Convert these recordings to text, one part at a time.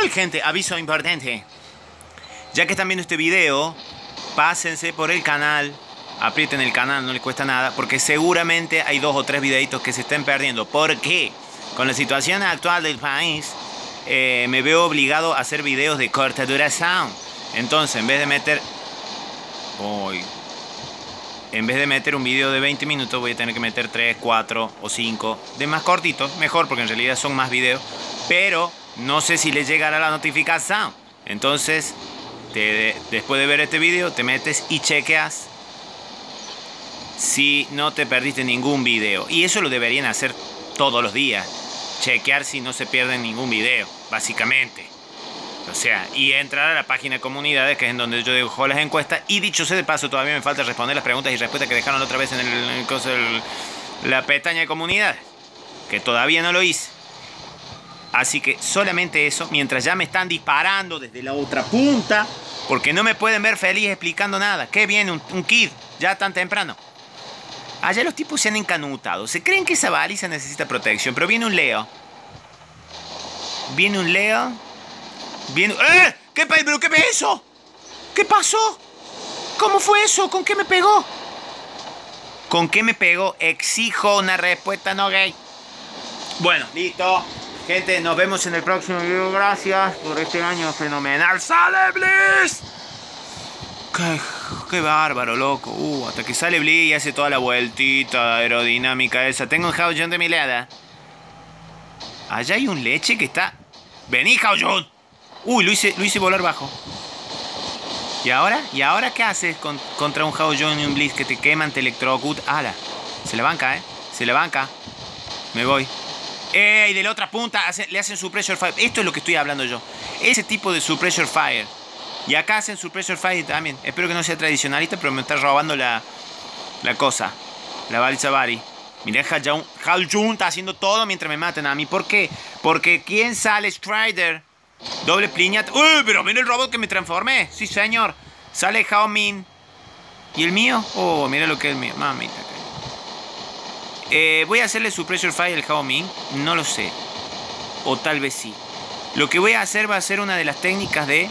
Uy, gente, aviso importante. Ya que están viendo este video, pásense por el canal, aprieten el canal, no les cuesta nada, porque seguramente hay 2 o 3 videitos que se estén perdiendo. ¿Por qué? Con la situación actual del país, me veo obligado a hacer videos de corta duración. Entonces, en vez de meter un video de 20 minutos, voy a tener que meter 3, 4 o 5 de más cortitos. Mejor, porque en realidad son más videos. Pero no sé si les llegará la notificación. Entonces, después de ver este video, te metes y chequeas si no te perdiste ningún video. Y eso lo deberían hacer todos los días. Chequear si no se pierde ningún video, básicamente. O sea, y entrar a la página de comunidades, que es en donde yo dejo las encuestas. Y dicho sea de paso, todavía me falta responder las preguntas y respuestas que dejaron otra vez en la pestaña de comunidades, que todavía no lo hice. Así que solamente eso, mientras ya me están disparando desde la otra punta, porque no me pueden ver feliz explicando nada. ¿Qué viene un kid ya tan temprano? Allá los tipos se han encanutado. Se creen que esa baliza necesita protección, pero viene un Leo. Viene un Leo. Viene... ¡Eh! ¿Pero qué es eso? ¿Qué pasó? ¿Cómo fue eso? ¿Con qué me pegó? ¿Con qué me pegó? Exijo una respuesta no gay. Bueno, listo. Gente, nos vemos en el próximo video. Gracias por este año fenomenal. ¡Sale Bliss! Qué bárbaro, loco. Hasta que sale Bliss y hace toda la vueltita aerodinámica esa. Tengo un Hao-Jun de mi lado. Allá hay un leche que está... ¡Vení, Hao-Jun! Uy, lo hice volar bajo. ¿Y ahora? ¿Y ahora qué haces contra un Hao-Jun y un Bliss que te queman, te electrocutan? ¡Hala! Se la banca, Se la banca. Me voy. ¡Ey! De la otra punta le hacen Suppressor Fire. Esto es lo que estoy hablando yo. Ese tipo de Suppressor Fire. Y acá hacen Suppressor Fire también. Espero que no sea tradicionalista, pero me está robando la cosa. La baliza Bari. Mirá, Hao-Jun está haciendo todo mientras me maten a mí. ¿Por qué? Porque ¿quién sale? Strider. Doble pliñat. ¡Uy! Pero mira el robot que me transformé. Sí, señor. Sale Hao-Min. ¿Y el mío? Oh, mira lo que es el mío. Mamita. Voy a hacerle Suppressor Fire al Hao-Min. No lo sé. O tal vez sí. Lo que voy a hacer va a ser una de las técnicas de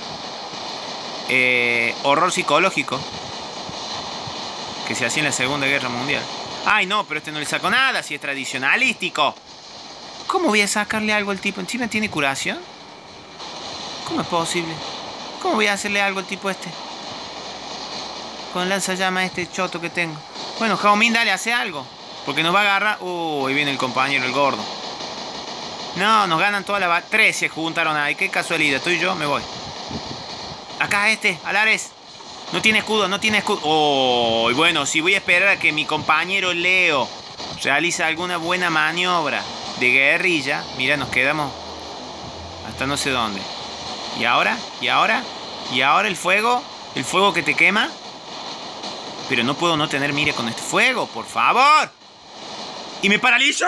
horror psicológico que se hacía en la Segunda Guerra Mundial. Ay, no, pero este no le saco nada si es tradicionalístico. ¿Cómo voy a sacarle algo al tipo? ¿Encima tiene curación? ¿Cómo es posible? ¿Cómo voy a hacerle algo al tipo este? Con lanzallamas este choto que tengo. Bueno, Hao-Min, dale, hace algo. Porque nos va a agarrar... Uy, viene el compañero, el gordo. No, nos ganan toda la... 3 se juntaron ahí. Qué casualidad. Estoy yo, me voy. Acá Alares. No tiene escudo, no tiene escudo. Oh, bueno, si voy a esperar a que mi compañero Leo realice alguna buena maniobra de guerrilla. Mira, nos quedamos hasta no sé dónde. ¿Y ahora? ¿Y ahora? ¿Y ahora el fuego? ¿El fuego que te quema? Pero no puedo no tener mire con este fuego, por favor. ¿Y me paralizo?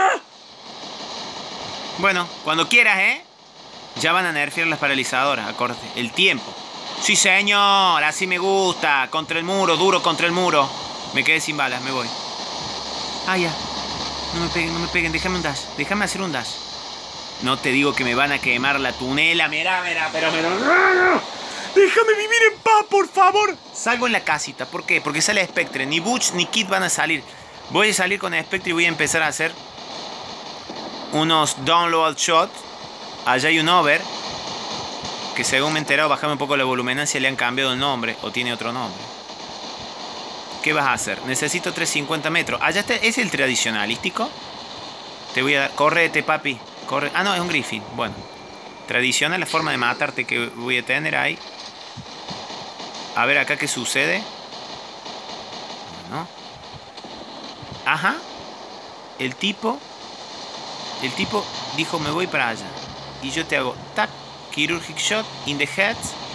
Bueno, cuando quieras, Ya van a nerfear las paralizadoras, acorde. El tiempo. Sí, señor, así me gusta. Contra el muro, duro contra el muro. Me quedé sin balas, me voy. Ah, ya. No me peguen, déjame un dash. Déjame hacer un dash. No te digo que me van a quemar la tunela. Mira, pero... Déjame vivir en paz, por favor. Salgo en la casita. ¿Por qué? Porque sale Spectre. Ni Butch ni Kid van a salir. Voy a salir con Spectre y voy a empezar a hacer unos download shots. Allá hay un over que, según me he enterado, bajame un poco la volumenancia, le han cambiado el nombre o tiene otro nombre. ¿Qué vas a hacer? Necesito 350 metros. Allá está, ¿es el tradicionalístico? Te voy a dar... Córrete, papi. Corre. Ah, no, es un Griffin. Bueno. Tradicional la forma de matarte que voy a tener ahí. A ver acá qué sucede. Bueno. Ajá. El tipo dijo, me voy para allá. Y yo te hago tac, chirurgic shot in the head.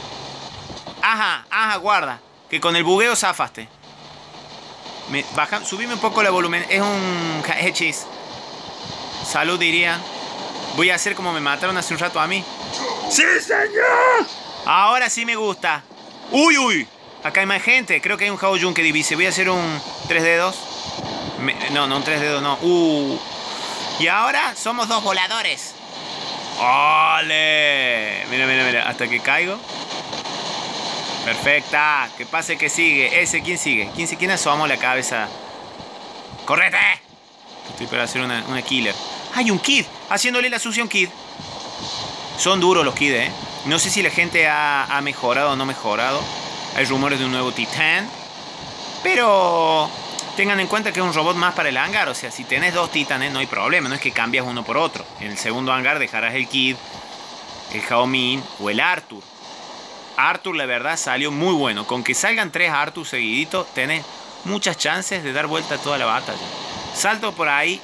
Ajá, guarda. Que con el bugueo zafaste. Subime un poco la volumen. Es un hechis. Salud, diría. Voy a hacer como me mataron hace un rato a mí. ¡Sí, señor! Ahora sí me gusta. ¡Uy! Acá hay más gente. Creo que hay un Hao-Jun que divise. Voy a hacer un 3 dedos. No, un 3 dedos no. Y ahora somos 2 voladores. ¡Ole! Mira, mira, mira. Hasta que caigo. Perfecta. Que pase que sigue. Ese, ¿quién sigue? ¿Quién asomó la cabeza? ¡Correte! Estoy para hacer una killer. ¡Hay un kid! Haciéndole la sucia a un kid. Son duros los kids, ¿eh? No sé si la gente ha mejorado o no mejorado. Hay rumores de un nuevo Titán. Pero tengan en cuenta que es un robot más para el hangar. O sea, si tenés 2 titanes no hay problema. No es que cambias uno por otro. En el segundo hangar dejarás el Kid, el Hao Min o el Arthur. Arthur, la verdad, salió muy bueno. Con que salgan 3 Arthur seguiditos, tenés muchas chances de dar vuelta a toda la batalla. Salto por ahí.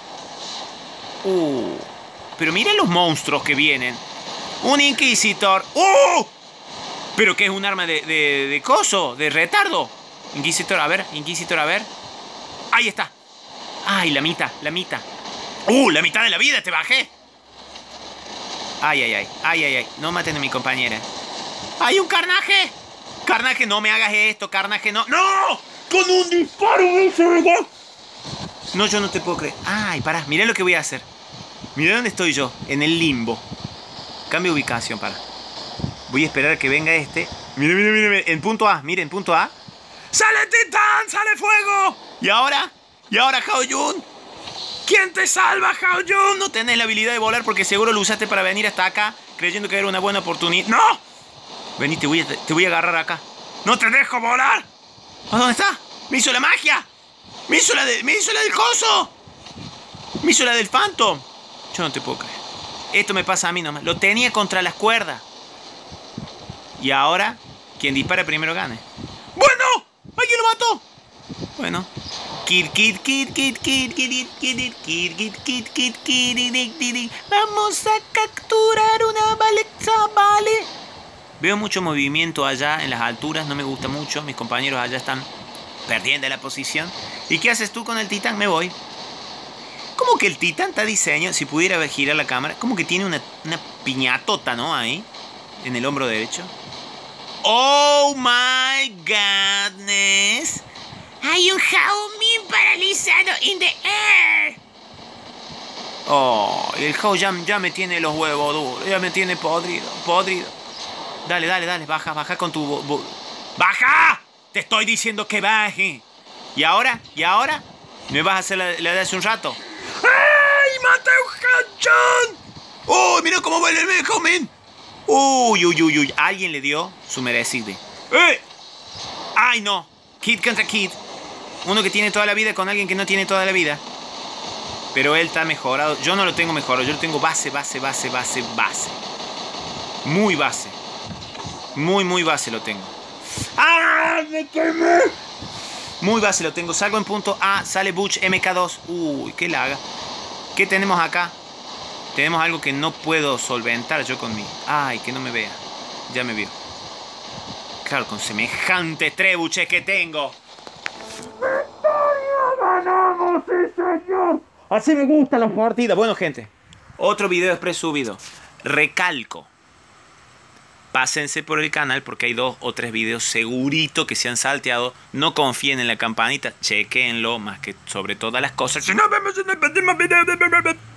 Pero miren los monstruos que vienen. Un Inquisitor. ¿Pero qué es un arma de coso? ¿De retardo? Inquisitor, a ver. Inquisitor, a ver. Ahí está. Ay, la mitad. La mitad de la vida te bajé. Ay. No maten a mi compañera. ¡Hay un Carnage! Carnage, no me hagas esto. Carnage, no. ¡No! ¡Con un disparo me hice! No, yo no te puedo creer. Ay, pará. Mirá lo que voy a hacer. Mirá dónde estoy yo. En el limbo. Cambio de ubicación, para. Voy a esperar a que venga este. Mire. En punto A. Miren, punto A. ¡Sale Titán! ¡Sale fuego! ¿Y ahora? Hao Jun? ¿Quién te salva, Hao Jun? No tenés la habilidad de volar porque seguro lo usaste para venir hasta acá creyendo que era una buena oportunidad. ¡No! Vení, te voy a agarrar acá. ¡No te dejo volar! ¿A dónde está? ¡Me hizo la magia! ¡Me hizo la del coso! ¡Me hizo la del Phantom! Yo no te puedo creer. Esto me pasa a mí nomás. Lo tenía contra las cuerdas. Y ahora, quien dispara primero gane. ¡Bueno! ¡Alguien lo mató! Bueno. Vamos a capturar una balexa, ¿vale? Veo mucho movimiento allá en las alturas. No me gusta mucho. Mis compañeros allá están perdiendo la posición. ¿Y qué haces tú con el Titán? Me voy. ¿Cómo que el Titán está diseñado? Si pudiera girar la cámara. Como que tiene una piñatota, ¿no? Ahí. En el hombro derecho. ¡Oh, my goodness! ¡Hay un Hao Min paralizado in the air! Oh, el Hao ya me tiene los huevos duros. Ya me tiene podrido. Dale. Baja con tu... ¡Baja! Te estoy diciendo que baje. ¿Y ahora? ¿Me vas a hacer la de hace un rato? ¡Ay! ¡Maté a un Hao-chan! ¡Oh! ¡Mira cómo va el Hao Min! Uy. Alguien le dio su merecido. ¡Ay, no! Kid contra Kid. Uno que tiene toda la vida con alguien que no tiene toda la vida. Pero él está mejorado. Yo no lo tengo mejorado. Yo lo tengo base. Muy base. Muy base lo tengo. ¡Ah! ¡Me quemé! Muy base lo tengo. Salgo en punto A. Sale Butch MK2. Uy, qué laga. ¿Qué tenemos acá? Tenemos algo que no puedo solventar yo con mi... Ay, que no me vea. Ya me vio. Claro, con semejante trebuchet que tengo. ¡Victoria! ¡Ganamos, sí, señor! Así me gustan las partidas. Bueno, gente. Otro video express subido. Recalco. Pásense por el canal porque hay 2 o 3 videos segurito que se han salteado. No confíen en la campanita. Chequenlo más que sobre todas las cosas. Si no vemos en el próximo video.